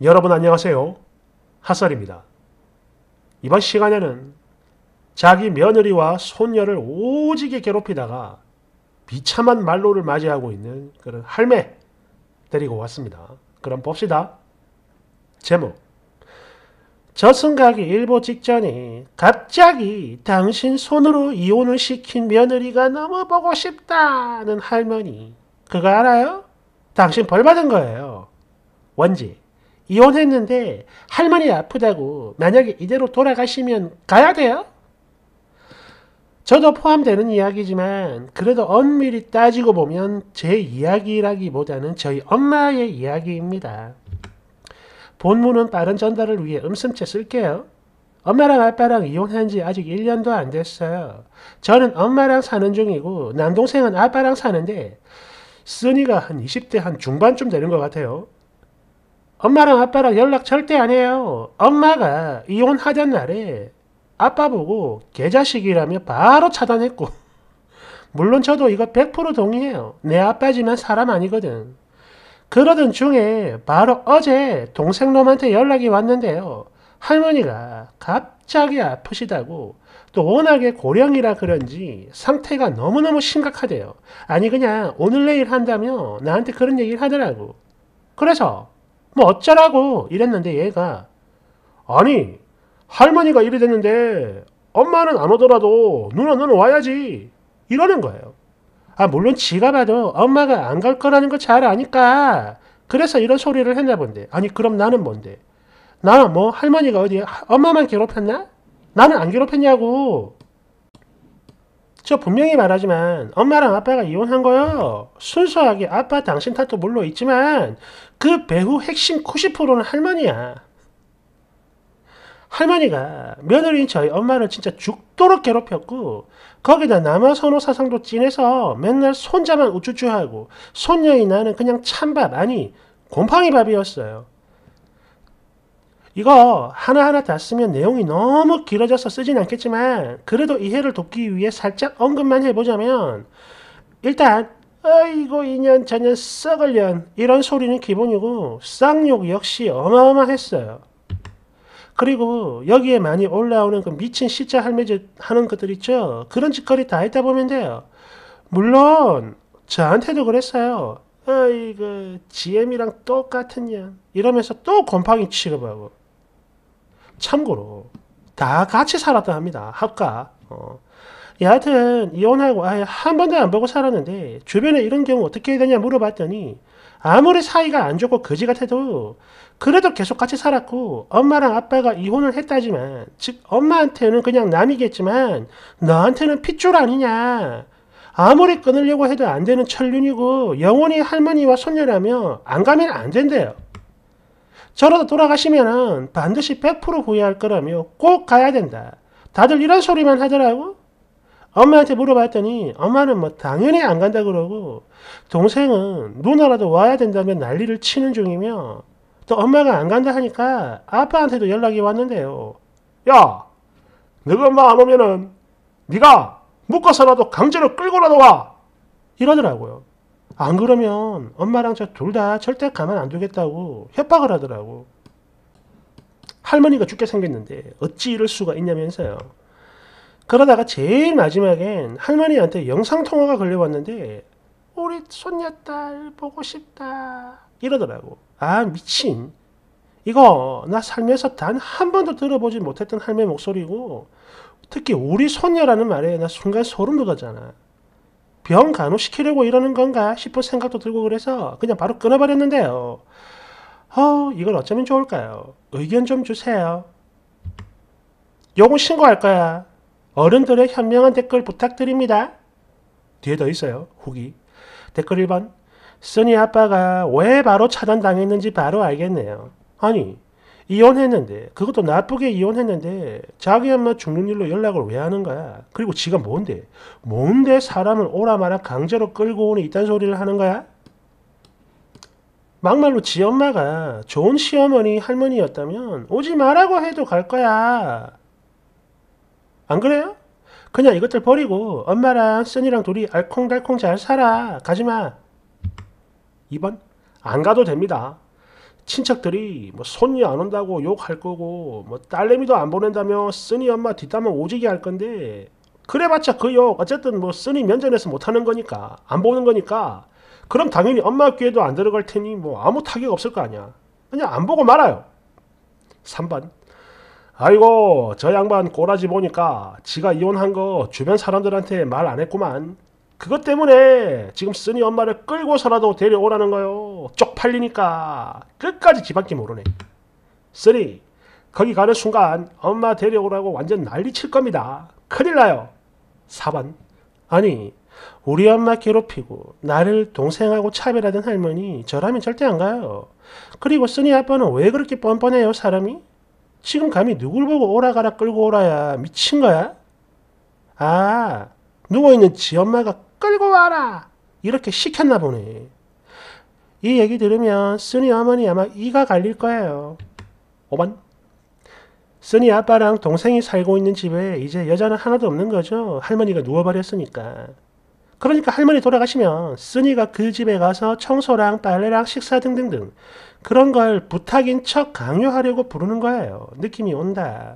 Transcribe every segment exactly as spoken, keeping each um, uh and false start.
여러분 안녕하세요. 핫설입니다. 이번 시간에는 자기 며느리와 손녀를 오지게 괴롭히다가 비참한 말로를 맞이하고 있는 그런 할매 데리고 왔습니다. 그럼 봅시다. 제목: 저승가기 일보 직전에 갑자기 당신 손으로 이혼을 시킨 며느리가 너무 보고 싶다는 할머니. 그거 알아요? 당신 벌 받은 거예요. 원지: 이혼했는데 할머니 아프다고 만약에 이대로 돌아가시면 가야 돼요? 저도 포함되는 이야기지만 그래도 엄밀히 따지고 보면 제 이야기라기보다는 저희 엄마의 이야기입니다. 본문은 빠른 전달을 위해 음성체 쓸게요. 엄마랑 아빠랑 이혼한 지 아직 일 년도 안 됐어요. 저는 엄마랑 사는 중이고 남동생은 아빠랑 사는데 쓰니가 한 이십 대 한 중반쯤 되는 것 같아요. 엄마랑 아빠랑 연락 절대 안 해요. 엄마가 이혼하던 날에 아빠 보고 개자식이라며 바로 차단했고 물론 저도 이거 백 퍼센트 동의해요. 내 아빠지만 사람 아니거든. 그러던 중에 바로 어제 동생놈한테 연락이 왔는데요. 할머니가 갑자기 아프시다고 또 워낙에 고령이라 그런지 상태가 너무너무 심각하대요. 아니 그냥 오늘 내일 한다며 나한테 그런 얘기를 하더라고. 그래서 뭐 어쩌라고 이랬는데 얘가 아니 할머니가 이래 됐는데 엄마는 안 오더라도 누나 너는 와야지 이러는 거예요. 아 물론 지가 봐도 엄마가 안 갈 거라는 거 잘 아니까 그래서 이런 소리를 했나 본데. 아니 그럼 나는 뭔데? 나는 뭐 할머니가 어디 엄마만 괴롭혔나? 나는 안 괴롭혔냐고. 저 분명히 말하지만 엄마랑 아빠가 이혼한 거요. 순수하게 아빠 당신 탓도 물론 있지만 그 배후 핵심 구십 퍼센트는 할머니야. 할머니가 며느리인 저희 엄마를 진짜 죽도록 괴롭혔고 거기다 남아선호 사상도 진해서 맨날 손자만 우쭈쭈하고 손녀인 나는 그냥 찬밥 아니 곰팡이 밥이었어요. 이거 하나하나 다 쓰면 내용이 너무 길어져서 쓰진 않겠지만 그래도 이해를 돕기 위해 살짝 언급만 해보자면 일단 아이고 이년 저년 썩을 년 이런 소리는 기본이고 쌍욕 역시 어마어마했어요. 그리고 여기에 많이 올라오는 그 미친 시자 할매짓 하는 것들 있죠. 그런 짓거리 다 했다 보면 돼요. 물론 저한테도 그랬어요. 아이고 지엠이랑 똑같은 년 이러면서 또 곰팡이 취급하고. 참고로 다 같이 살았다 합니다. 합가. 어. 여하튼 이혼하고 아예 한 번도 안 보고 살았는데 주변에 이런 경우 어떻게 해야 되냐 물어봤더니 아무리 사이가 안 좋고 거지 같아도 그래도 계속 같이 살았고 엄마랑 아빠가 이혼을 했다지만 즉 엄마한테는 그냥 남이겠지만 너한테는 핏줄 아니냐. 아무리 끊으려고 해도 안 되는 천륜이고 영원히 할머니와 손녀라며 안 가면 안 된대요. 저러다 돌아가시면은 반드시 백 퍼센트 후회할 거라며 꼭 가야 된다. 다들 이런 소리만 하더라고. 엄마한테 물어봤더니 엄마는 뭐 당연히 안 간다 그러고 동생은 누나라도 와야 된다며 난리를 치는 중이며 또 엄마가 안 간다 하니까 아빠한테도 연락이 왔는데요. 야, 너가 엄마 안 오면은 네가 묶어서라도 강제로 끌고라도 와 이러더라고요. 안 그러면 엄마랑 저 둘 다 절대 가만 안 두겠다고 협박을 하더라고. 할머니가 죽게 생겼는데 어찌 이럴 수가 있냐면서요. 그러다가 제일 마지막엔 할머니한테 영상통화가 걸려왔는데 우리 손녀딸 보고 싶다 이러더라고. 아 미친. 이거 나 살면서 단 한 번도 들어보지 못했던 할매 목소리고 특히 우리 손녀라는 말에 나 순간 소름 돋았잖아. 병 간호시키려고 이러는 건가 싶은 생각도 들고 그래서 그냥 바로 끊어버렸는데요. 어, 이걸 어쩌면 좋을까요? 의견 좀 주세요. 요건 신고할 거야. 어른들의 현명한 댓글 부탁드립니다. 뒤에 더 있어요. 후기. 댓글 일 번. 써니 아빠가 왜 바로 차단당했는지 바로 알겠네요. 아니 이혼했는데 그것도 나쁘게 이혼했는데 자기 엄마 죽는 일로 연락을 왜 하는 거야? 그리고 지가 뭔데? 뭔데 사람을 오라마라 강제로 끌고 오니 이딴 소리를 하는 거야? 막말로 지 엄마가 좋은 시어머니 할머니였다면 오지 말라고 해도 갈 거야. 안 그래요? 그냥 이것들 버리고 엄마랑 써니랑 둘이 알콩달콩 잘 살아. 가지마. 이 번. 안 가도 됩니다. 친척들이 뭐 손이 안 온다고 욕할 거고 뭐 딸내미도 안 보낸다며 쓰니 엄마 뒷담화 오지게 할 건데 그래봤자 그 욕 어쨌든 뭐 쓰니 면전에서 못하는 거니까 안 보는 거니까 그럼 당연히 엄마 귀에도 안 들어갈 테니 뭐 아무 타격 없을 거 아니야. 그냥 안 보고 말아요. 삼 번. 아이고 저 양반 꼬라지 보니까 지가 이혼한 거 주변 사람들한테 말 안 했구만. 그것 때문에 지금 쓰니 엄마를 끌고서라도 데려오라는 거요. 쪽팔리니까 끝까지 집밖에 모르네. 쓰니 거기 가는 순간 엄마 데려오라고 완전 난리 칠 겁니다. 큰일 나요. 사 번. 아니 우리 엄마 괴롭히고 나를 동생하고 차별하던 할머니 저라면 절대 안 가요. 그리고 쓰니 아빠는 왜 그렇게 뻔뻔해요 사람이? 지금 감히 누굴 보고 오라가라 끌고 오라야. 미친 거야? 아 누워있는 지 엄마가 끌고 와라 이렇게 시켰나 보네. 이 얘기 들으면 쓰니 어머니 아마 이가 갈릴 거예요. 오 번. 쓰니 아빠랑 동생이 살고 있는 집에 이제 여자는 하나도 없는 거죠. 할머니가 누워버렸으니까. 그러니까 할머니 돌아가시면 쓰니가 그 집에 가서 청소랑 빨래랑 식사 등등등 그런 걸 부탁인 척 강요하려고 부르는 거예요. 느낌이 온다.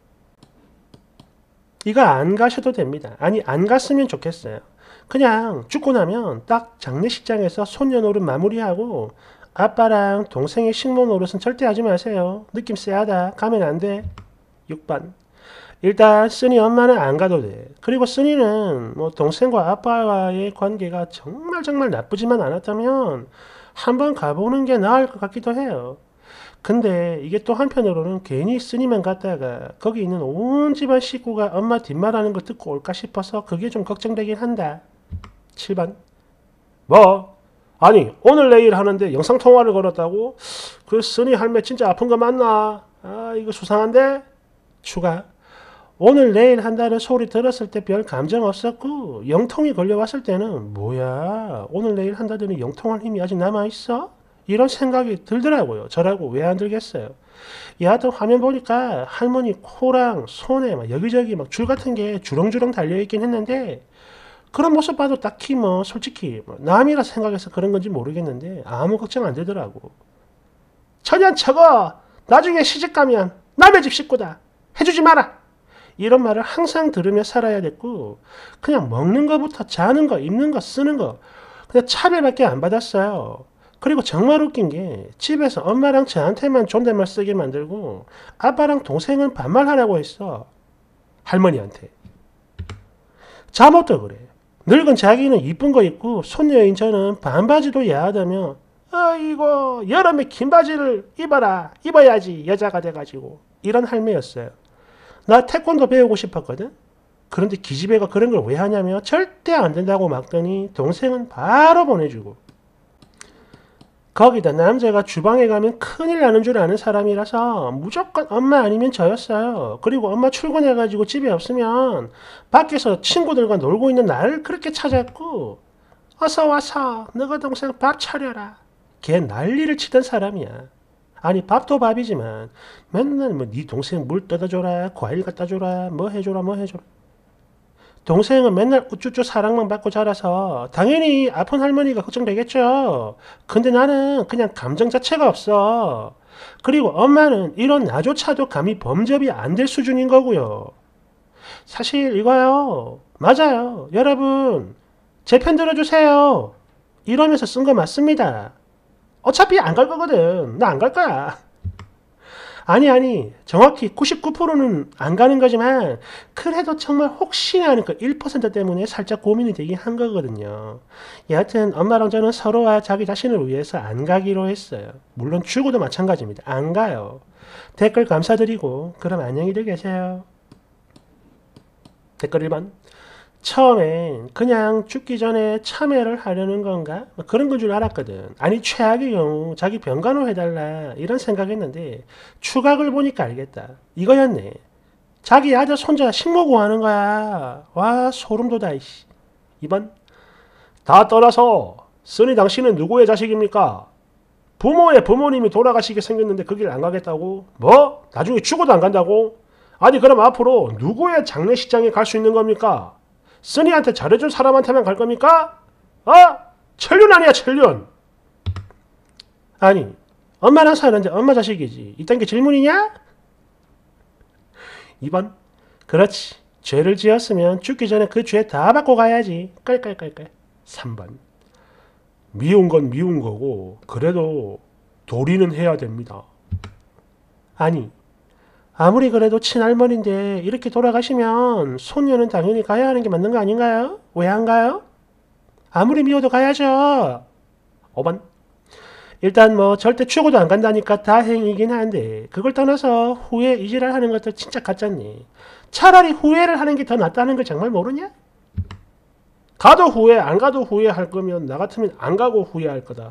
이거 안 가셔도 됩니다. 아니 안 갔으면 좋겠어요. 그냥 죽고 나면 딱 장례식장에서 손녀노릇 마무리하고 아빠랑 동생의 식모 노릇은 절대 하지 마세요. 느낌 쎄하다. 가면 안 돼. 육 번. 일단 쓰니 엄마는 안 가도 돼. 그리고 쓰니는 뭐 동생과 아빠와의 관계가 정말 정말 나쁘지만 않았다면 한번 가보는 게 나을 것 같기도 해요. 근데 이게 또 한편으로는 괜히 쓰니만 갔다가 거기 있는 온 집안 식구가 엄마 뒷말하는 거 듣고 올까 싶어서 그게 좀 걱정되긴 한다. 칠 번. 뭐? 아니 오늘 내일 하는데 영상통화를 걸었다고? 그 쓰니 할매 진짜 아픈 거 맞나? 아 이거 수상한데? 추가. 오늘 내일 한다는 소리 들었을 때 별 감정 없었고 영통이 걸려왔을 때는 뭐야 오늘 내일 한다더니 영통할 힘이 아직 남아있어? 이런 생각이 들더라고요. 저라고 왜 안 들겠어요. 여하튼 화면 보니까 할머니 코랑 손에 막 여기저기 막 줄 같은 게 주렁주렁 달려있긴 했는데 그런 모습 봐도 딱히 뭐 솔직히 뭐 남이라 생각해서 그런 건지 모르겠는데 아무 걱정 안 되더라고. 천연 저거 나중에 시집가면 남의 집 식구다. 해주지 마라. 이런 말을 항상 들으며 살아야 됐고 그냥 먹는 거부터 자는 거 입는 거 쓰는 거 그냥 차별밖에 안 받았어요. 그리고 정말 웃긴 게 집에서 엄마랑 저한테만 존댓말 쓰게 만들고 아빠랑 동생은 반말하라고 했어. 할머니한테. 잠옷도 그래. 늙은 자기는 이쁜 거 입고 손녀인 저는 반바지도 야하다며 아이고 여름에 긴 바지를 입어라 입어야지 여자가 돼가지고 이런 할매였어요. 나 태권도 배우고 싶었거든. 그런데 기집애가 그런 걸 왜 하냐며 절대 안 된다고 막더니 동생은 바로 보내주고 거기다 남자가 주방에 가면 큰일 나는 줄 아는 사람이라서 무조건 엄마 아니면 저였어요. 그리고 엄마 출근해가지고 집에 없으면 밖에서 친구들과 놀고 있는 나를 그렇게 찾았고 어서 와서 너가 동생 밥 차려라. 걔 난리를 치던 사람이야. 아니 밥도 밥이지만 맨날 뭐 네 동생 물 떠다줘라 과일 갖다줘라 뭐 해줘라 뭐 해줘라. 동생은 맨날 우쭈쭈 사랑만 받고 자라서 당연히 아픈 할머니가 걱정되겠죠. 근데 나는 그냥 감정 자체가 없어. 그리고 엄마는 이런 나조차도 감히 범접이 안 될 수준인 거고요. 사실 이거요. 맞아요. 여러분 제 편 들어주세요. 이러면서 쓴 거 맞습니다. 어차피 안 갈 거거든. 나 안 갈 거야. 아니 아니 정확히 구십구 퍼센트는 안 가는 거지만 그래도 정말 혹시나 하는 그 일 퍼센트 때문에 살짝 고민이 되긴 한 거거든요. 여하튼 엄마랑 저는 서로와 자기 자신을 위해서 안 가기로 했어요. 물론 죽어도 마찬가지입니다. 안 가요. 댓글 감사드리고 그럼 안녕히들 계세요. 댓글 일 번. 처음엔 그냥 죽기 전에 참여를 하려는 건가? 그런 건 줄 알았거든. 아니 최악의 경우 자기 병간호 해달라 이런 생각했는데 추각을 보니까 알겠다. 이거였네. 자기 아들 손자 식모 구하는 거야. 와 소름 돋아. 이씨. 이 번. 다 떠나서 쓰니 당신은 누구의 자식입니까? 부모의 부모님이 돌아가시게 생겼는데 그 길 안 가겠다고? 뭐? 나중에 죽어도 안 간다고? 아니 그럼 앞으로 누구의 장례식장에 갈 수 있는 겁니까? 쓰니한테 잘해준 사람한테만 갈 겁니까? 어? 천륜 아니야 천륜. 아니 엄마랑 사는데 엄마 자식이지. 이딴 게 질문이냐? 이 번. 그렇지. 죄를 지었으면 죽기 전에 그 죄 다 받고 가야지. 깔깔깔깔. 삼 번. 미운 건 미운 거고 그래도 도리는 해야 됩니다. 아니, 아무리 그래도 친할머니인데 이렇게 돌아가시면 손녀는 당연히 가야 하는 게 맞는 거 아닌가요? 왜 안 가요? 아무리 미워도 가야죠. 오 번. 일단 뭐 절대 추고도 안 간다니까 다행이긴 한데 그걸 떠나서 후회 이지랄 하는 것도 진짜 가짜니. 차라리 후회를 하는 게 더 낫다는 걸 정말 모르냐? 가도 후회 안 가도 후회할 거면 나 같으면 안 가고 후회할 거다.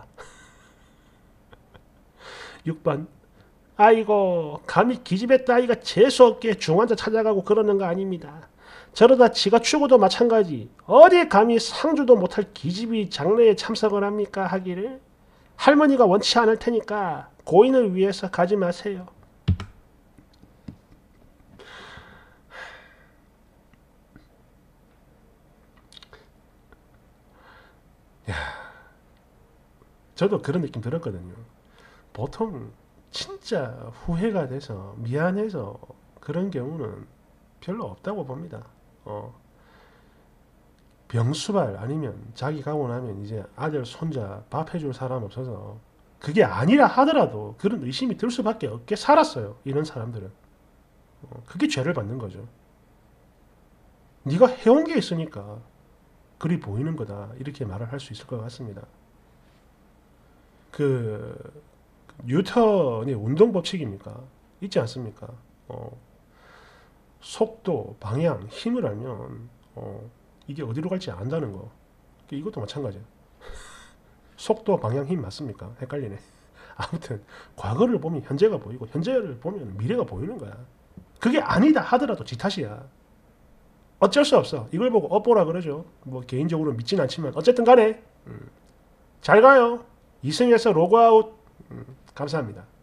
육 번. 아이고 감히 기집애 따위가 재수없게 중환자 찾아가고 그러는 거 아닙니다. 저러다 지가 추고도 마찬가지. 어디 감히 상주도 못할 기집이 장례에 참석을 합니까 하기를. 할머니가 원치 않을 테니까 고인을 위해서 가지 마세요. 야, 저도 그런 느낌 들었거든요. 보통 진짜 후회가 돼서 미안해서 그런 경우는 별로 없다고 봅니다. 어, 병수발 아니면 자기 가고 나면 이제 아들 손자 밥 해줄 사람 없어서 그게 아니라 하더라도 그런 의심이 들 수밖에 없게 살았어요. 이런 사람들은. 어, 그게 죄를 받는 거죠. 네가 해온 게 있으니까 그리 보이는 거다. 이렇게 말을 할 수 있을 것 같습니다. 그 뉴턴의 운동 법칙입니까? 있지 않습니까? 어, 속도, 방향, 힘을 알면 어, 이게 어디로 갈지 안다는 거. 이것도 마찬가지야. 속도, 방향, 힘 맞습니까? 헷갈리네. 아무튼 과거를 보면 현재가 보이고 현재를 보면 미래가 보이는 거야. 그게 아니다 하더라도 지 탓이야. 어쩔 수 없어. 이걸 보고 업보라 그러죠. 뭐 개인적으로 믿진 않지만 어쨌든 간에 음, 잘 가요. 이승에서 로그아웃. 음, 감사합니다.